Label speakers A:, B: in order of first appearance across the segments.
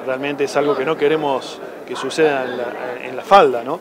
A: realmente es algo que no queremos que suceda en la falda, ¿no?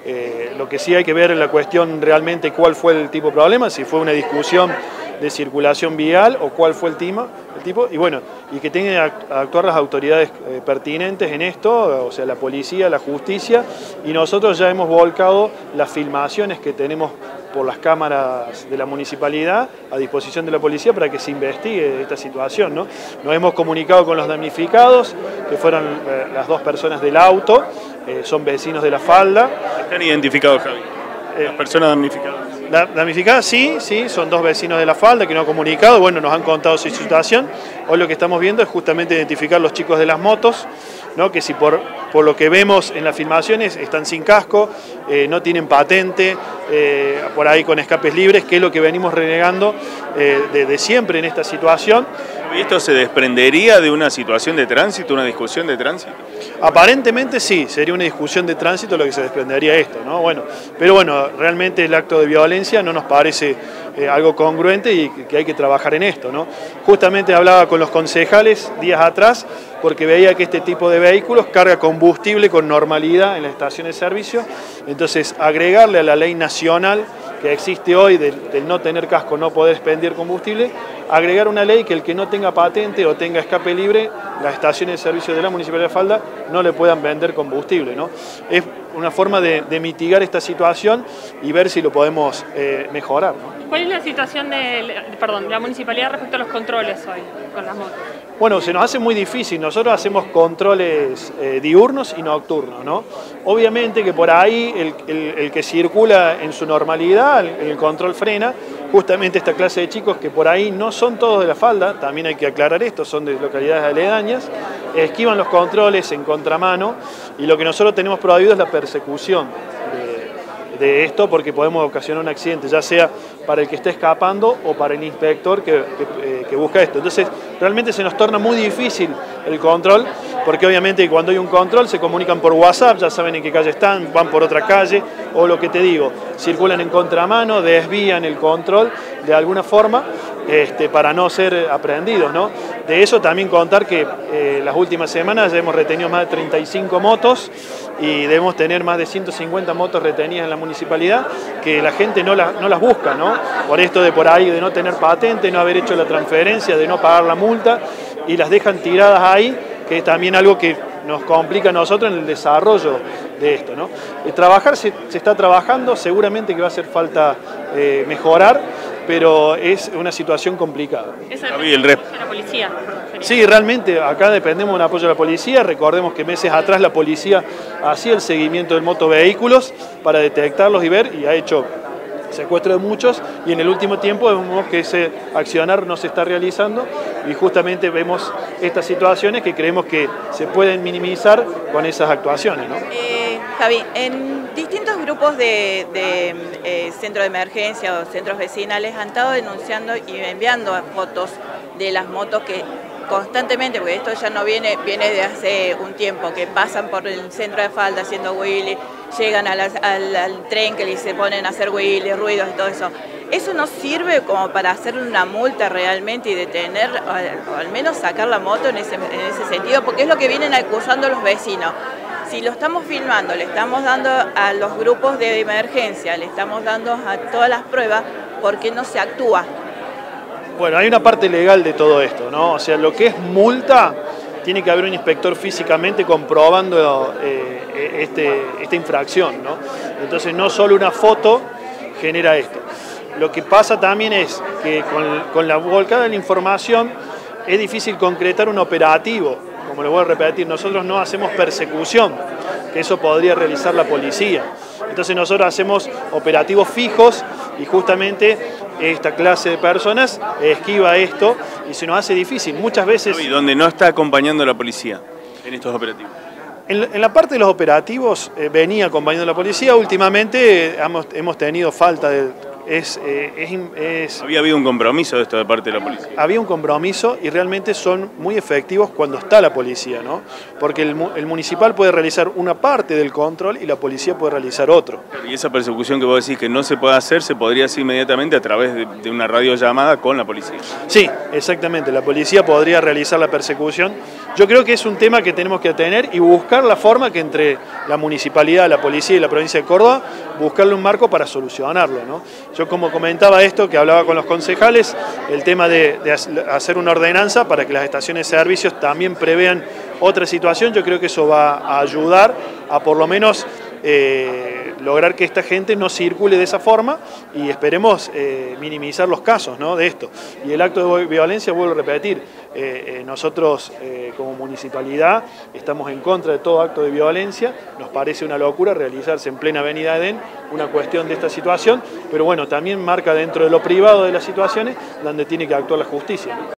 A: Lo que sí hay que ver en la cuestión realmente cuál fue el tipo de problema, si fue una discusión de circulación vial o cuál fue el tipo, y bueno, y que tengan que actuar las autoridades pertinentes en esto, o sea, la policía, la justicia, y nosotros ya hemos volcado las filmaciones que tenemos por las cámaras de la municipalidad a disposición de la policía para que se investigue esta situación, ¿no? Nos hemos comunicado con los damnificados, que fueron las dos personas del auto, son vecinos de la falda.
B: ¿Están identificados, Javi? ¿Las personas damnificadas?
A: Damnificadas, sí, son dos vecinos de la falda que nos han comunicado, bueno, nos han contado su situación. Hoy lo que estamos viendo es justamente identificar los chicos de las motos, ¿no? Que si por lo que vemos en las filmaciones están sin casco, no tienen patente, por ahí con escapes libres, que es lo que venimos renegando de siempre en esta situación.
B: ¿Y esto se desprendería de una situación de tránsito, una discusión de tránsito?
A: Aparentemente sí, sería una discusión de tránsito lo que se desprendería esto, ¿no? Bueno, pero bueno, realmente el acto de violencia no nos parece algo congruente y que hay que trabajar en esto, ¿no? Justamente hablaba con los concejales días atrás porque veía que este tipo de vehículos carga combustible con normalidad en las estaciones de servicio, entonces agregarle a la ley nacional que existe hoy del no tener casco, no poder expendir combustible, agregar una ley que el que no tenga patente o tenga escape libre, las estaciones de servicio de la Municipalidad de Falda no le puedan vender combustible, ¿no? Es una forma de mitigar esta situación y ver si lo podemos mejorar, ¿no?
C: ¿Cuál es la situación de la municipalidad respecto a los controles hoy con las motos?
A: Bueno, se nos hace muy difícil. Nosotros hacemos controles diurnos y nocturnos, ¿no? Obviamente que por ahí el que circula en su normalidad, el control frena. Justamente esta clase de chicos que por ahí no son todos de la falda, también hay que aclarar esto, son de localidades aledañas, esquivan los controles en contramano y lo que nosotros tenemos prohibido es la persecución de esto porque podemos ocasionar un accidente, ya sea para el que está escapando o para el inspector que busca esto. Entonces, realmente se nos torna muy difícil el control, porque obviamente cuando hay un control se comunican por WhatsApp, ya saben en qué calle están, van por otra calle, o lo que te digo, circulan en contramano, desvían el control de alguna forma para no ser aprehendidos, ¿no? De eso también contar que las últimas semanas ya hemos retenido más de 35 motos y debemos tener más de 150 motos retenidas en la municipalidad que la gente no las busca, ¿no? Por esto de por ahí de no tener patente, no haber hecho la transferencia, de no pagar la multa y las dejan tiradas ahí, que es también algo que nos complica a nosotros en el desarrollo de esto, ¿no? Trabajar se está trabajando, seguramente que va a hacer falta mejorar, pero es una situación complicada.
C: ¿Es el apoyo de la policía?
A: Sí, realmente acá dependemos del apoyo de la policía. Recordemos que meses atrás la policía hacía el seguimiento de motovehículos para detectarlos y ver, y ha hecho secuestro de muchos, y en el último tiempo vemos que ese accionar no se está realizando y justamente vemos estas situaciones que creemos que se pueden minimizar con esas actuaciones, ¿no?
D: Javi, en distintos grupos de centros de emergencia o centros vecinales han estado denunciando y enviando fotos de las motos que constantemente, porque esto ya no viene de hace un tiempo, que pasan por el centro de Falda haciendo wheelie, llegan al tren que se ponen a hacer wheelie, ruidos y todo eso. ¿Eso no sirve como para hacer una multa realmente y detener, o al menos sacar la moto en ese sentido? Porque es lo que vienen acusando los vecinos. Si lo estamos filmando, le estamos dando a los grupos de emergencia, le estamos dando a todas las pruebas, ¿por qué no se actúa?
A: Bueno, hay una parte legal de todo esto, ¿no? O sea, lo que es multa, tiene que haber un inspector físicamente comprobando esta infracción, ¿no? Entonces, no solo una foto genera esto. Lo que pasa también es que con la volcada de la información es difícil concretar un operativo. Como lo voy a repetir, nosotros no hacemos persecución, que eso podría realizar la policía. Entonces nosotros hacemos operativos fijos y justamente esta clase de personas esquiva esto y se nos hace difícil. Muchas veces...
B: ¿Y dónde no está acompañando la policía en estos operativos?
A: En la parte de los operativos venía acompañando la policía. Últimamente hemos tenido falta de...
B: Había habido un compromiso de esto de parte de la policía.
A: Había un compromiso y realmente son muy efectivos cuando está la policía, ¿no? Porque el municipal puede realizar una parte del control y la policía puede realizar otro.
B: Y esa persecución que vos decís que no se puede hacer, se podría hacer inmediatamente a través de una radiollamada con la policía.
A: Sí, exactamente. La policía podría realizar la persecución Yo creo que es un tema que tenemos que tener y buscar la forma que entre la municipalidad, la policía y la provincia de Córdoba, buscarle un marco para solucionarlo, ¿no? Yo como comentaba esto, que hablaba con los concejales, el tema de hacer una ordenanza para que las estaciones de servicios también prevean otra situación, yo creo que eso va a ayudar a por lo menos lograr que esta gente no circule de esa forma y esperemos minimizar los casos, ¿no?, de esto. Y el acto de violencia, vuelvo a repetir, nosotros como municipalidad estamos en contra de todo acto de violencia, nos parece una locura realizarse en plena avenida Edén una cuestión de esta situación, pero bueno, también marca dentro de lo privado de las situaciones donde tiene que actuar la justicia.